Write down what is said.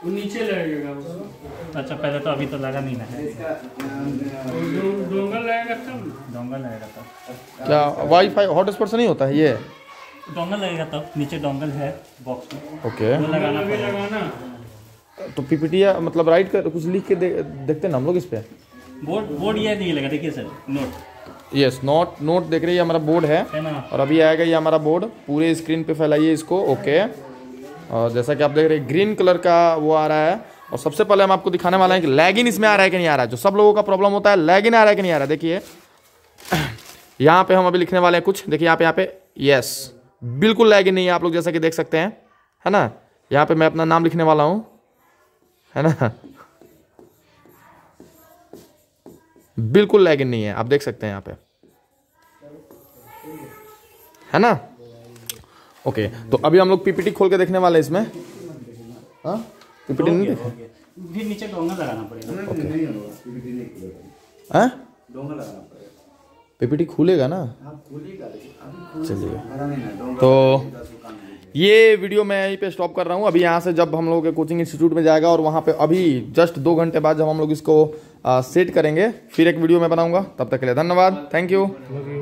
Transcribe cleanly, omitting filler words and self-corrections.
वो नीचे लगेगा उसको। अच्छा पहले तो अभी तो लगा नहीं ना है। डोंगल लगेगा तब। डोंगल लगेगा तब। क्या वाईफाई हॉटस्पॉट से नहीं होता है ये? डोंगल लगेगा तब। नीचे डोंगल है बॉक्स में। ओके। वो लगाना। तो पीपीटी मतलब राइट कर कुछ लिख के देखते ना हम लोग इस पे। बोर्ड ये नहीं लगा, देखिए सर नोट। यस नोट देख रहे हैं, हमारा बोर्ड है ना। और अभी आएगा ये हमारा बोर्ड। पूरे स्क्रीन पे फैलाइए इसको। ओके। और जैसा कि आप देख रहे हैं ग्रीन कलर का वो आ रहा है। और सबसे पहले हम आपको दिखाने वाले हैं कि लैगिन इसमें आ रहा है कि नहीं आ रहा है। जो सब लोगों का प्रॉब्लम होता है लैगिन आ रहा है कि नहीं आ रहा है। देखिए यहाँ पे हम अभी लिखने वाले हैं कुछ। देखिए यहाँ पे यस बिल्कुल लैगिन नहीं है, आप लोग जैसा कि देख सकते हैं, है ना। यहाँ पे मैं अपना नाम लिखने वाला हूँ, है ना। बिल्कुल लैगिन नहीं है, आप देख सकते हैं यहाँ पे, है ना। ओके तो अभी हम लोग पीपीटी खोल के देखने वाले हैं इसमें। हाँ पीपीटी नहीं देखे फिर नीचे डोंगल लगाना पड़ेगा। हाँ पीपीटी खुलेगा ना। चलिए तो ये वीडियो मैं यहीं पे स्टॉप कर रहा हूँ। अभी यहाँ से जब हम लोग के कोचिंग इंस्टीट्यूट में जाएगा और वहाँ पे अभी जस्ट 2 घंटे बाद जब हम लोग इसको सेट करेंगे फिर एक वीडियो मैं बनाऊंगा। तब तक के लिए धन्यवाद, थैंक यू।